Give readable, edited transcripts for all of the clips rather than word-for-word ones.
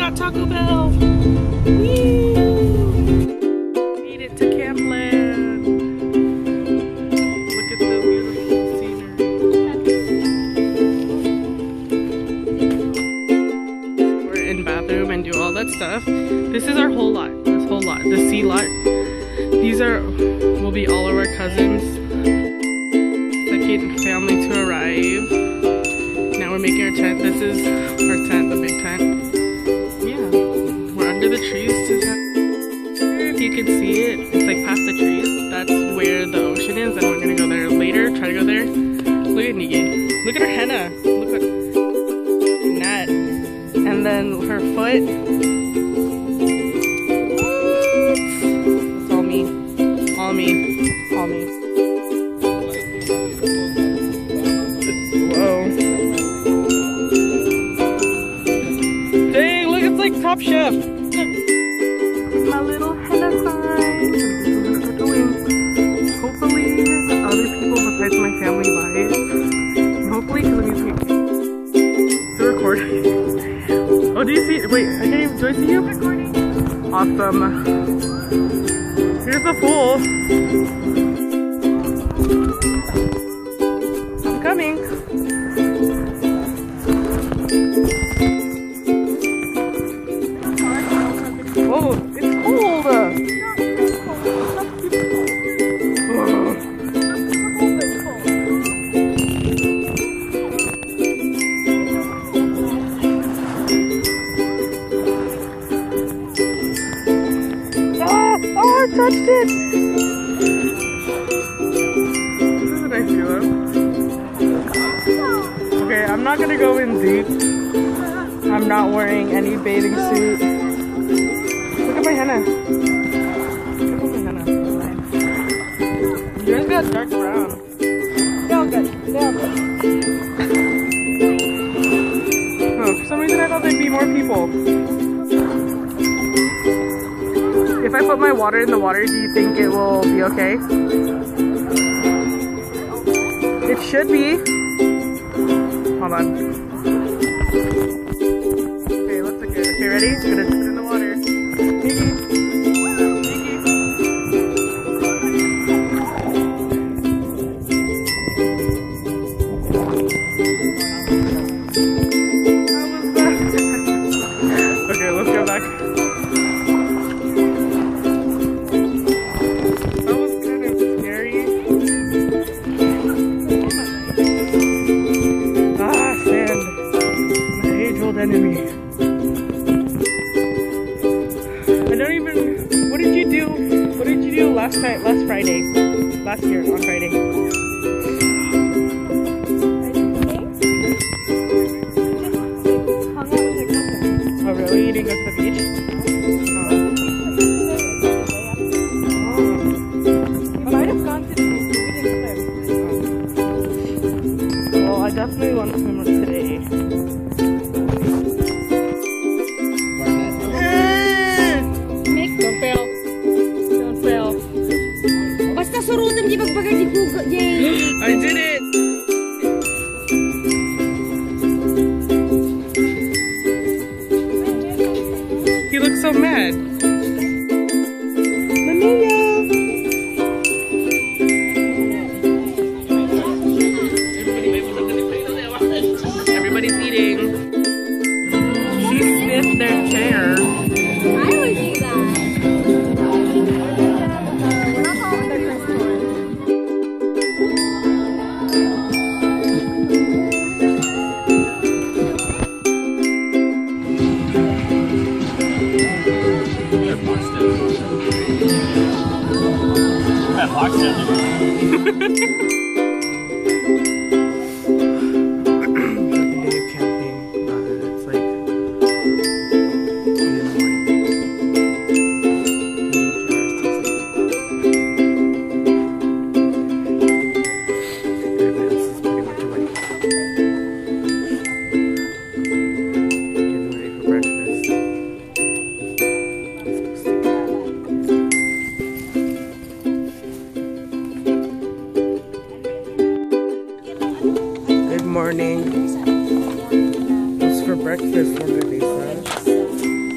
got Taco Bell. Whee! Made it to Campland. Look at the beautiful scenery. We're in bathroom and do all that stuff. This is our whole lot. This whole lot. The C lot. These will be all of our cousins. Second family to arrive. Now we're making our tent. This is our tent, the big tent. Yeah, we're under the trees. If you can see it, it's like past the trees. That's where the ocean is, and we're gonna go there later. Try to go there. Look at Negan. Look at her henna. Look at that. And then her foot. It's all me. All me. All me. Top Chef. My little henna sign. Hopefully other people besides my family buy it. Hopefully, because it needs to record. Oh, do you see it? Wait, I can't even. Do I see you? Recording. Awesome. Here's the pool. I'm coming. Oh, it's cold! Oh, I touched it! This is a nice view though. Okay, I'm not gonna go in deep. I'm not wearing any bathing suit. Look at my henna. Look at my henna. Yours got dark brown. They're all good. They're all good. Oh, for some reason I thought there'd be more people. If I put my water in the water, do you think it will be okay? It should be. Hold on. Okay, let's look good. Okay, ready? I'm gonna put it in the water. Okay, let's go back. That was kind of scary. Ah, sand. My age-old enemy. I don't even. What did you do? What did you do last Friday? Last year on Friday. Oh really? You didn't go to the beach? Oh. You might have gone to the beach, but we didn't swim. Well, I definitely want to swim today. Don't fail. Don't fail. Basta surutan di pagbagal di Google. Yay! I did it! He looks so mad. Everybody's eating. She sniffed their chair. I always do that. We're not calling their first one. Morning. What's for breakfast, Mona Lisa?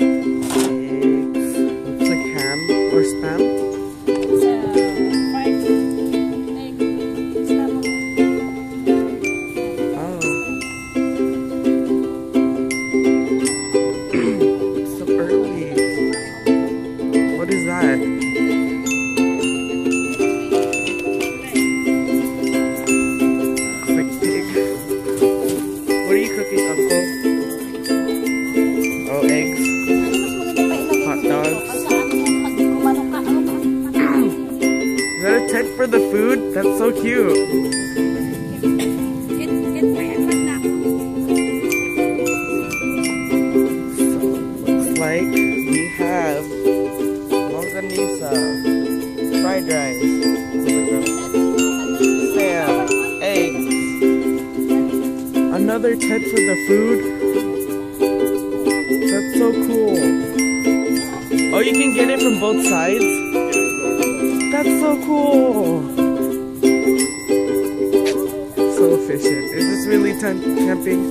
cute. Looks like we have longanisa, fried rice, spam, eggs. Another tent for the food. That's so cool. Oh, you can get it from both sides? That's so cool. So efficient. Is this really camping?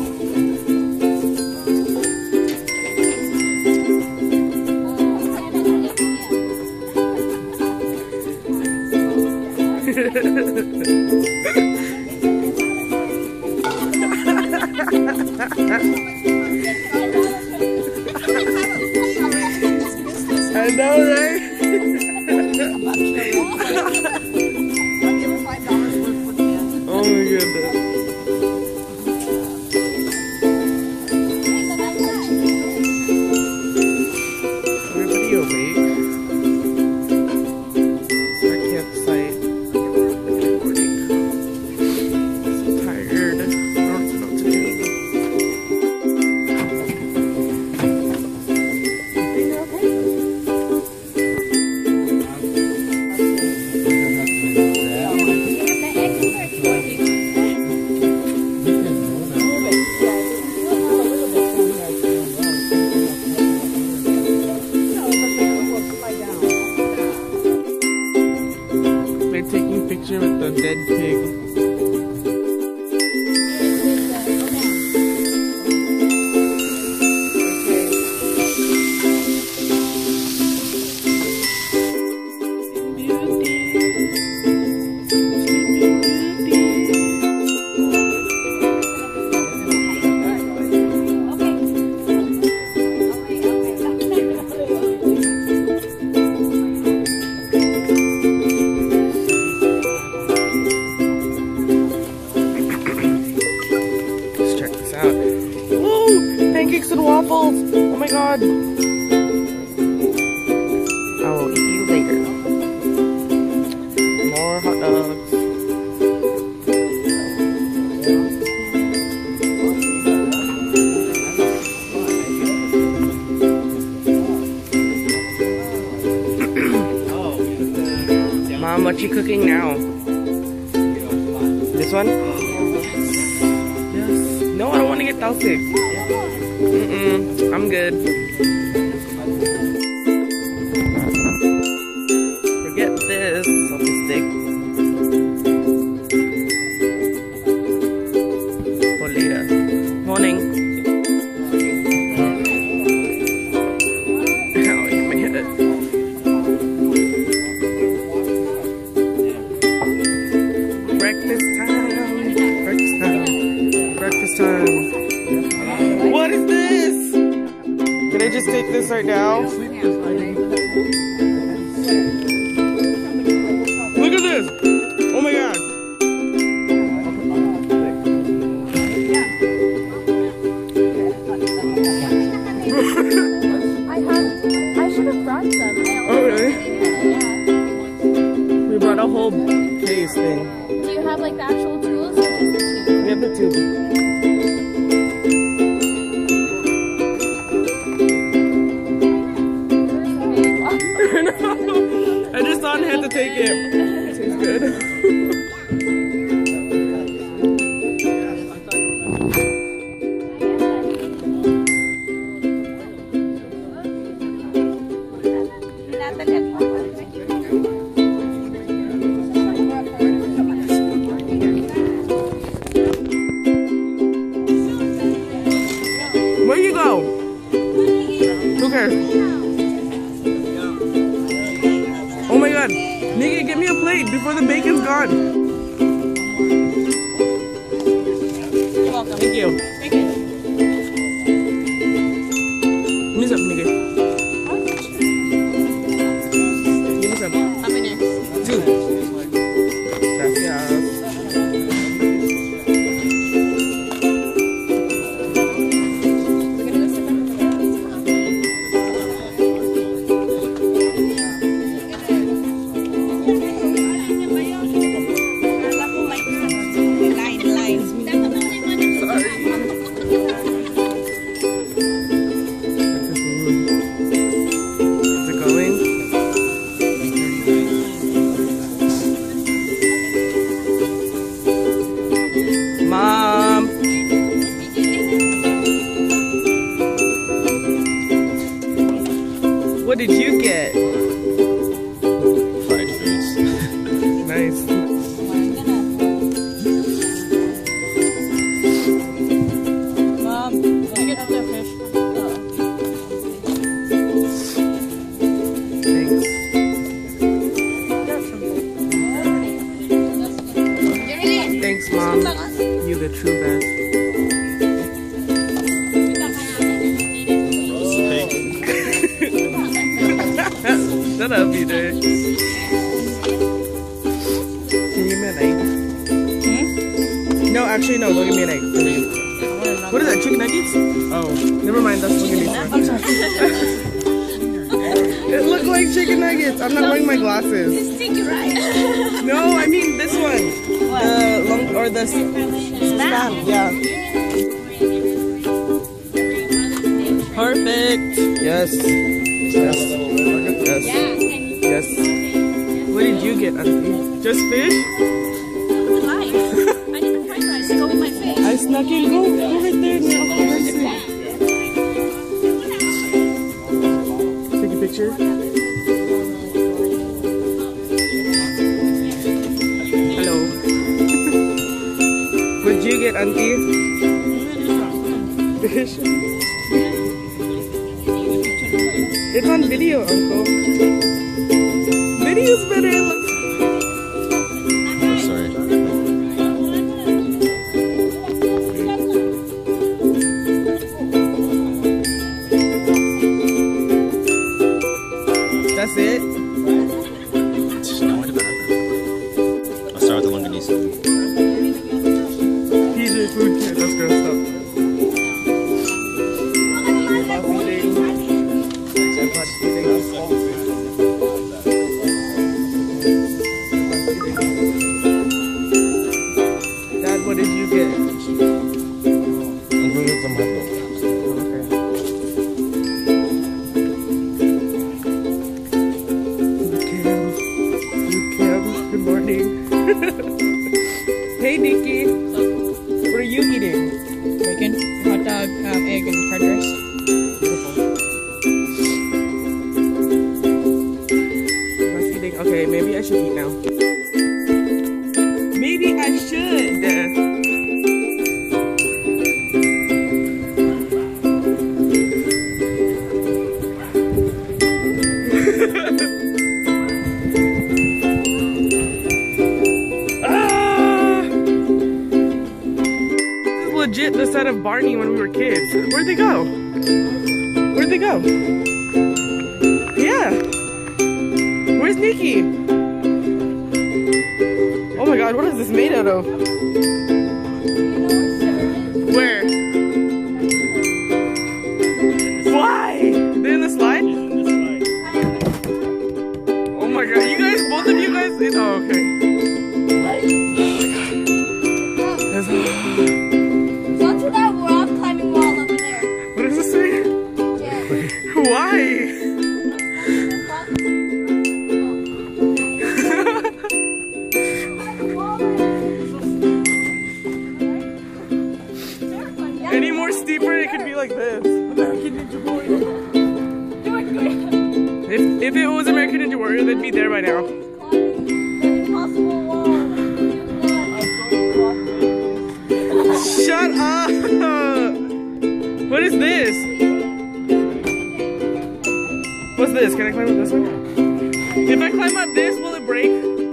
I know, right? Oh my goodness. Everybody awake? It's our campsite. So tired. I don't know what to do. Taking a picture with the dead pig. Pancakes and waffles! Oh my god! I will eat you later. More hot dogs. Mom, what you cooking now? This one? Yes. No, I don't want to get tausik. I'm good. Forget this. Selfie stick. Polita. Morning. Ow, hit my head. Breakfast time. Breakfast time. Breakfast time. What is this? Can I just take this right now? Look at this! Oh my god! I should have brought some. Oh really? We brought a whole case thing. Do you have like the actual tools or just the tube? We have the tube. I just thought I had to take it. It tastes good. Where you go? Who cares? Oh my god. Nikki, give me a plate before the bacon's gone. You're welcome. Thank you. Thank you. Give me some, Nikki. Give me some. How many? 2. Gracias. Thanks, Mom. You the true best. Shut up, BJ. Can you give me an egg? No, actually, no. Don't give me an egg. What is that? Chicken nuggets? Oh, never mind. That's what it It looked like chicken nuggets. I'm not wearing my glasses. It's sticky, right? No, I mean this one. What? The long or the spam. Yeah. Perfect. Yes. Yes. Yes. Yes. What did you get, Auntie? Just fish? I didn't fried rice. Go with my face. I snuck in. Go right there. Take a picture. Hello. What did you get, Auntie? Fish. It's on video, Uncle. Video's better. Sorry. That's it? No, wait a minute. I'll start with the longanisa. PJ food kit. That's gross stuff. Dad, what did you get? I'm going to get some hot dogs. Good morning. Hey, Nikki. What are you eating? Bacon, hot dog, egg, and fried rice. Okay, maybe I should eat now. Maybe I should. This is legit the set of Barney when we were kids. Where'd they go? Where'd they go? Yeah. Where's Nikki? Oh my god, what is this made out of? Where? Why? They're in the slide? Oh my god, you guys, both of you guys, oh okay. Don't do that, we're off climbing wall over there. What does this say? Yeah. Why? Any more steeper, it could be like this. American Ninja Warrior. If it was American Ninja Warrior, they'd be there by now. Shut up! What is this? What's this? Can I climb up this one? If I climb up this, will it break?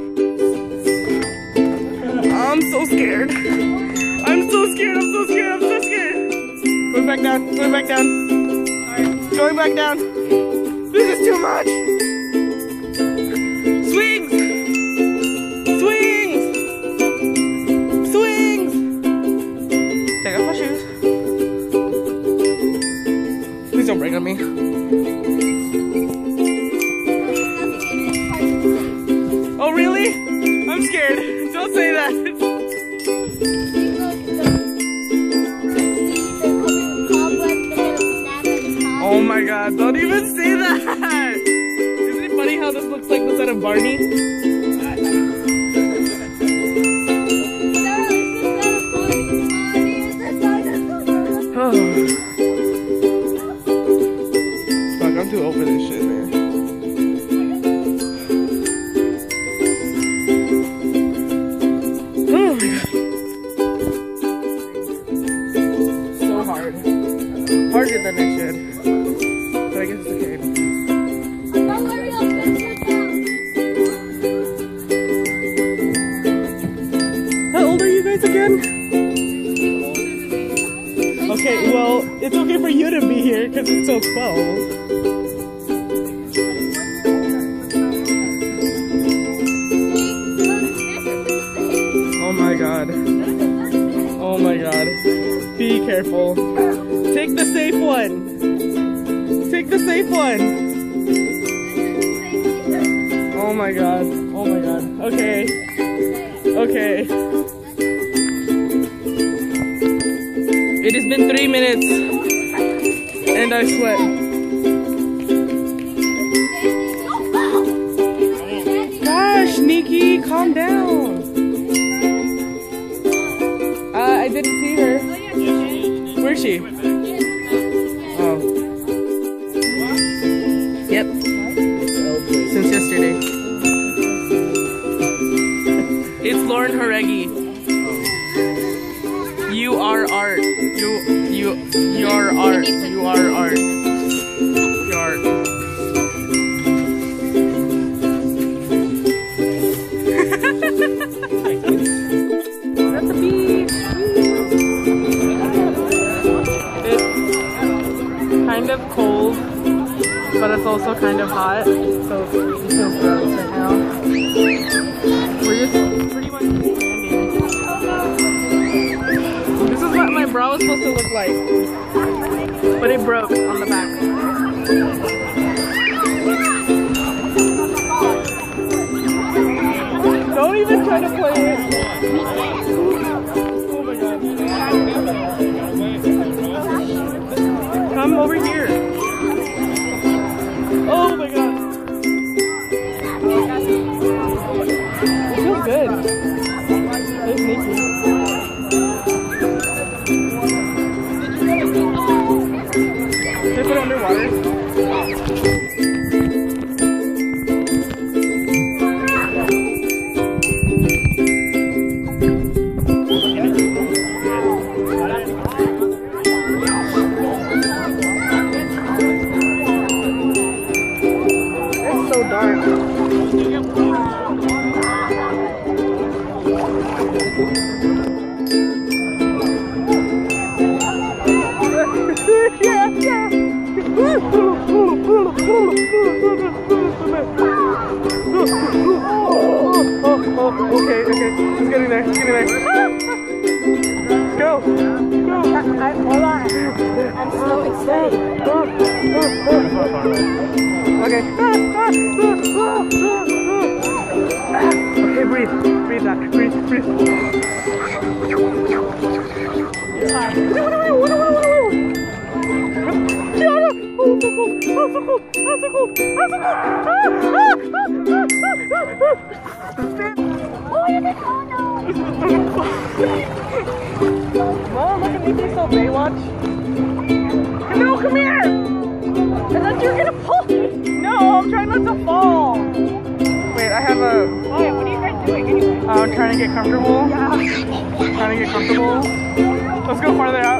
I'm so scared. I'm so scared. I'm so scared. I'm so scared. Going back down. Going back down. Going back down. This is too much. Swings. Swings. Swings. Take off my shoes. Please don't break on me. Oh really? I'm scared. Don't say that. Oh my god, don't even say that! Isn't it funny how this looks like the set of Barney? Oh. Fuck, I'm too over this shit, man. Oh my god. So hard. Harder than I should. But I guess it's okay. How old are you guys? guys again? Okay, well, it's okay for you to be here because it's till 12. Oh my god. Oh my god. Be careful. Take the safe one. Take the safe one. Oh my god. Oh my god. Okay. Okay. It has been 3 minutes and I sweat. Gosh, Nikki, calm down. I didn't see her. Where's she? Oh. Yep. Since yesterday. It's Lauren Haregi. You are art. You are art. You are art. You are art. At the beach. It's kind of cold, but it's also kind of hot. So it feels gross right now. We're just pretty much standing. This is what my bra was supposed to look like, but it broke on the back. Don't even try to play it. Oh my god. Come over here. Oh my god. It feels good. It's sneaky. They put it underwater. It's so dark. Yeah, yeah. Okay, okay. It's getting there. It's getting there. Go. Go. Hold on. I'm so excited. Okay. Okay, breathe. Breathe that. Breathe. Breathe. Oh, so cold! Oh, so cold! Oh, so cold! Oh, so cold! Mom, look at me, so Baywatch. No, come here! I thought you were gonna pull me. No, I'm trying not to fall. Wait, I have a... Why? What are you guys doing anyway? I'm trying to get comfortable. Yeah. Trying to get comfortable. Let's go farther out.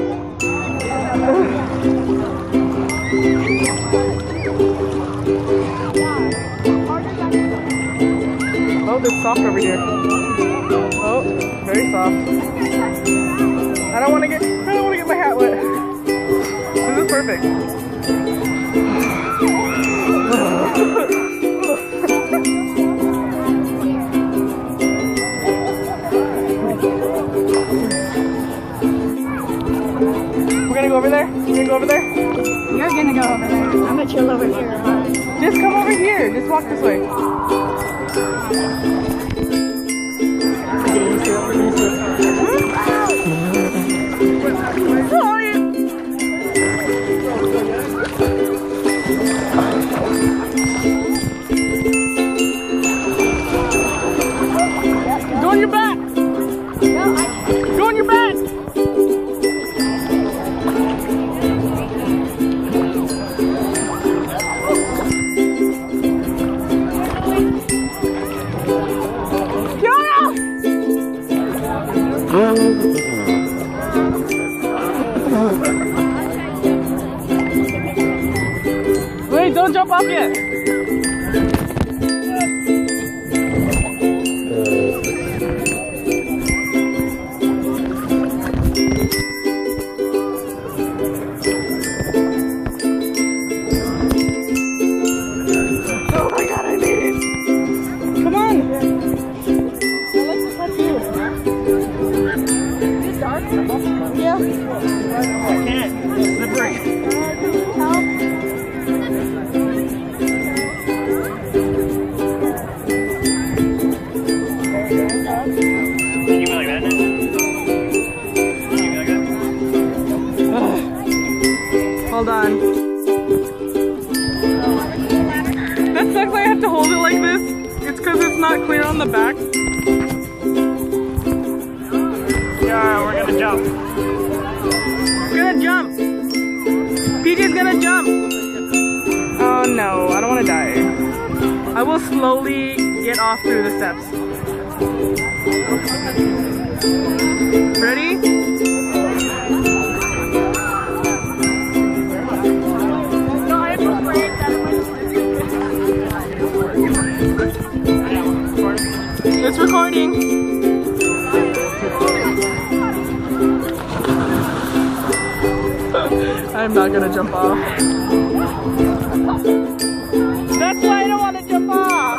Oh, it's soft over here. Oh, very soft. I don't want to get my hat wet. This is perfect. We're gonna go over there? We're gonna go over there? You're gonna go over there. I'm gonna chill over here. Just come over here. Just walk this way. Sorry. Go on your back. Go on your back. Wait, don't jump off yet. it clear on the back? Yeah, we're gonna jump. We're gonna jump. PJ's gonna jump. Oh no, I don't want to die. I will slowly get off through the steps. Ready? It's recording. I'm not gonna jump off. That's why I don't want to jump off.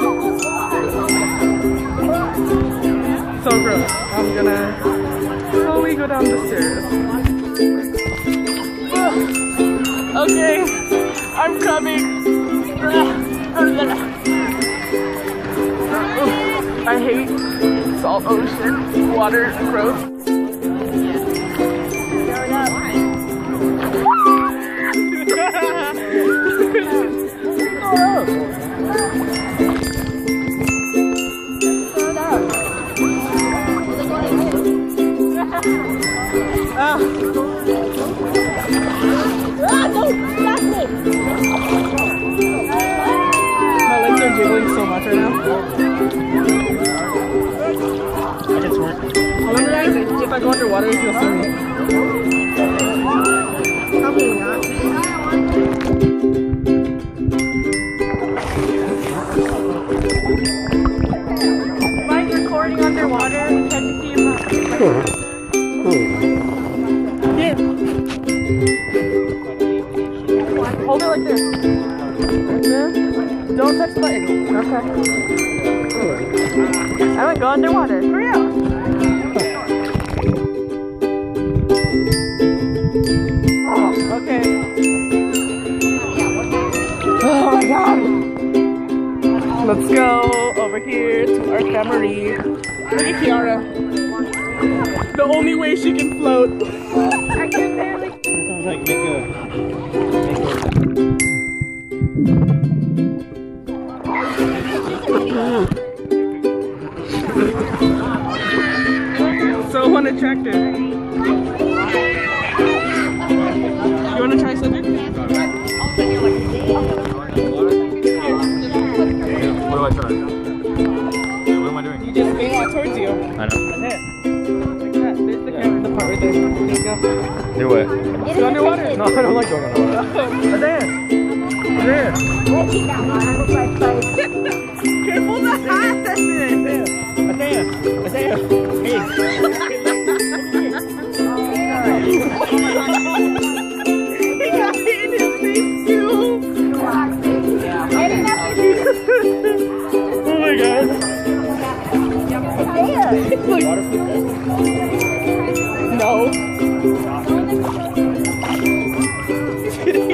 So gross. I'm gonna slowly go down the stairs. Okay, I'm coming. I hate salt ocean. Water is gross. My legs are jiggling so much right now. I just weren't. I wonder if I go underwater if you'll see me. Probably not. Mine's recording underwater. Can you see him? Here. Hold it like this. Yeah. Don't touch the button. Okay. I would go underwater. Hurry up. Okay. Oh my god. Let's go over here to our Camerie. Look at Kiara. The only way she can float. I can barely. Sounds like make a. So unattractive. You want to try something? What do I try? What am I doing? You just face it towards you. I know. That's it. Like that. There's the camera, the part right there. There you go. Do it. Go underwater. No, I don't like going underwater. Isaiah! Isaiah! Careful the hat. That's it. Isaiah! Isaiah! Hey! He got hit in his face too. Oh my god. No. He's kidding.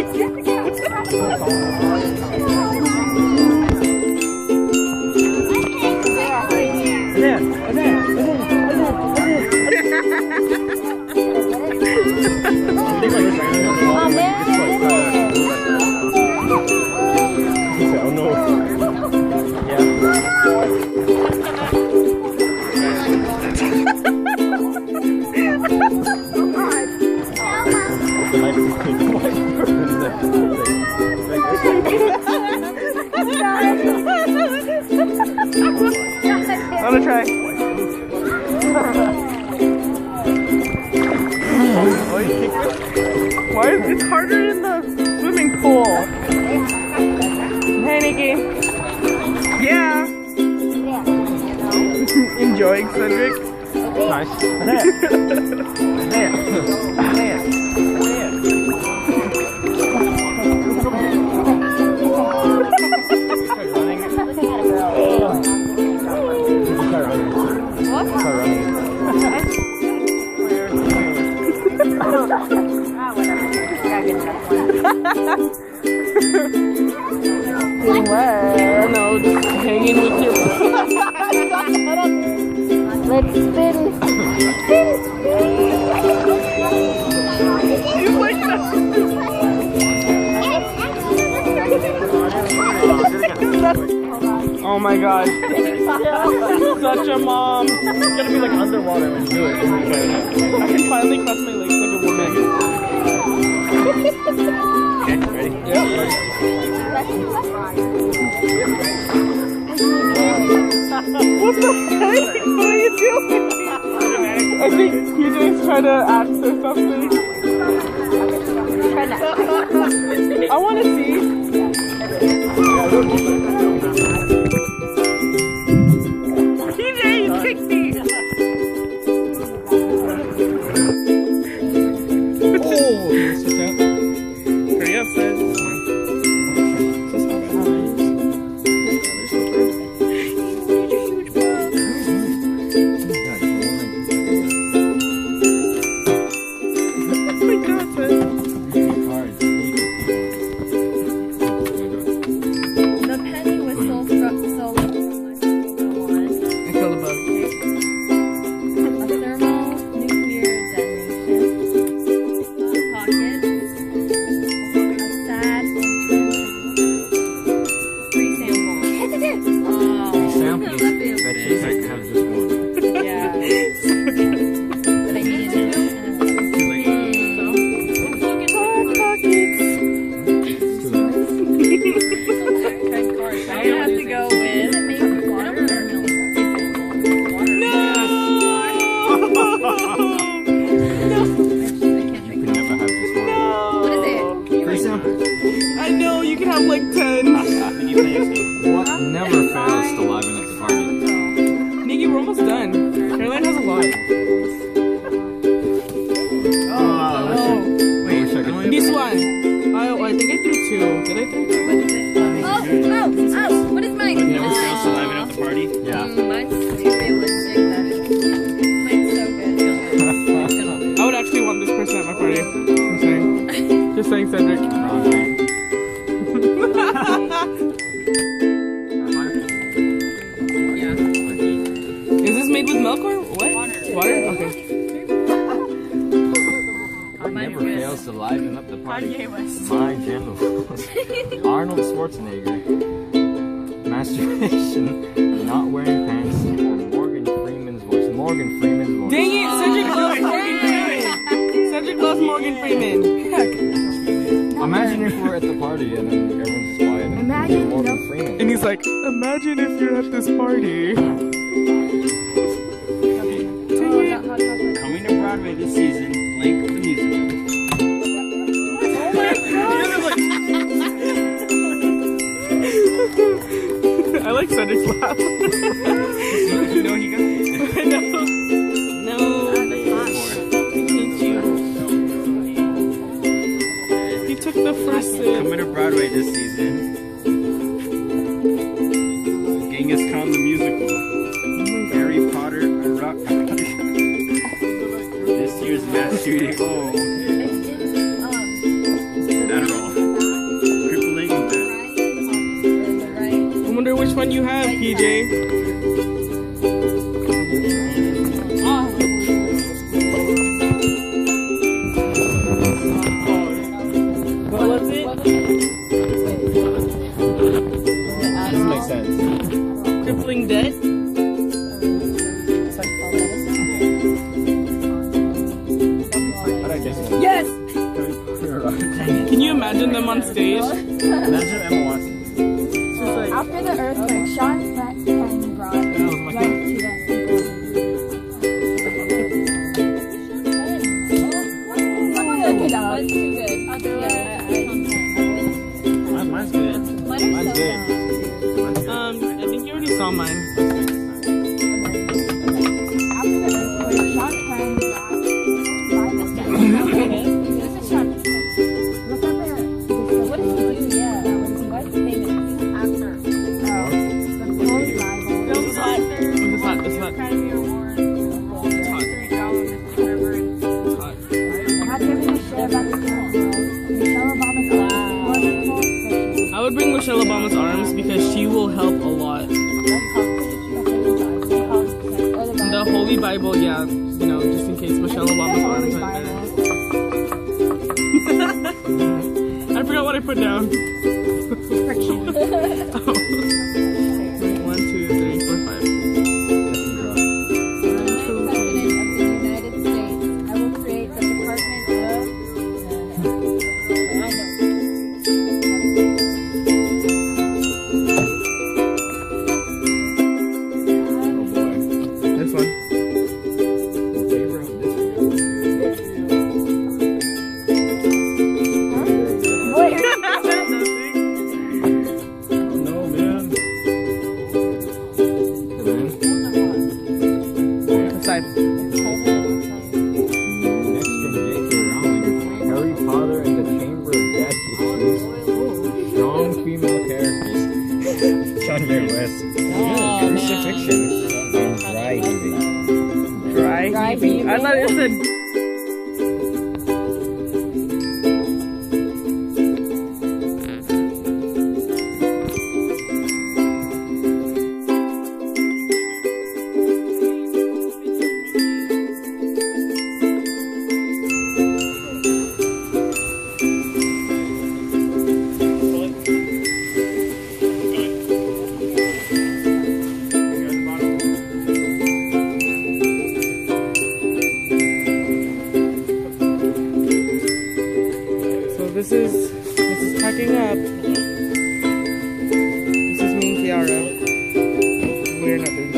Oh no. Yeah. I'm gonna try. Why is it harder in the swimming pool? Hey Nikki. Yeah. Enjoying Cedric. Nice. There. There. There. Where? No, just hanging with you. Let's spin. You like that? Oh my god. Such a mom. It's gonna be like underwater when you do it. I can finally cross my legs like a woman. Okay, ready? Yeah, ready. What the heck? What are you doing? I think PJ's trying to act or something. I want to see. PJ, you tricked me. Hurry up, son. I know, you can have like 10. What never fails to liven up the party? Nikki, we're almost done. Caroline has a lot. Wait, this one. Oh, I think I threw 2. Did I throw 2? What is mine? What never fails to liven up the party? Yeah. Mine's too realistic. Mine's so good. I would actually want this person at my party. I'm saying. Just saying, Cedric. Is this made with milk or what? Water? Okay. What never fails to liven up the party? My genitals. Arnold Schwarzenegger. Masturbation. Not wearing pants. Or Morgan Freeman's voice. Morgan Freeman's voice. Dang it! Cedric loves Morgan Freeman. Cedric loves Morgan Freeman. Imagine if we're at the party and then everyone's just quiet. Imagine Morgan Freeman. And he's like, imagine if you're at this party. Coming to Broadway this season, Link the musical. I like Cedric's laugh. You know he got I know. No. I hate you. He took the first sip. Coming to Broadway this season, Genghis Khan the musical. Harry Potter and Rock. This year's mass shooting. Oh. Adderall. Crippling death. I wonder which one you have, PJ. What was it? Doesn't make sense. Crippling debt? Yes! Can you imagine them on stage? Imagine Emma Watson. Just like, After the earthquake, Sean Penn brought life to the That was too good. Mine's good. Mine's good. I think you already saw mine. After the earthquake, Sean Penn brought life to the What did he do? Yeah. What's famous? Actor. Holy Bible. This is hot. This is hot. This is hot. Academy Award. It's hot. It's hot. Have you ever shared about the Michelle Obama's wonderful? I would bring Michelle Obama's arms because she will help a lot. The Holy Bible, yeah, you know, just in case Michelle Obama's arms went bad. I forgot what I put down. Friction. Oh. Wait, 1, thought it said. This is packing up. This is me and Kiara. We're not doing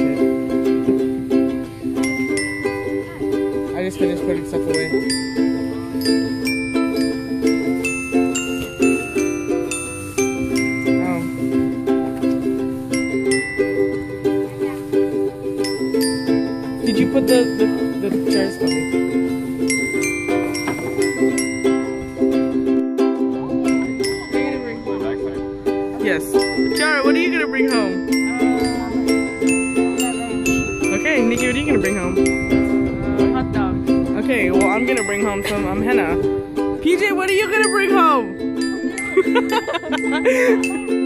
shit. I just finished putting stuff away. Oh. Did you put the chairs for me? Yes. Kiara, what are you gonna bring home? Okay, Nikki, what are you gonna bring home? Hot dog. Okay, well I'm gonna bring home some henna. PJ, what are you gonna bring home?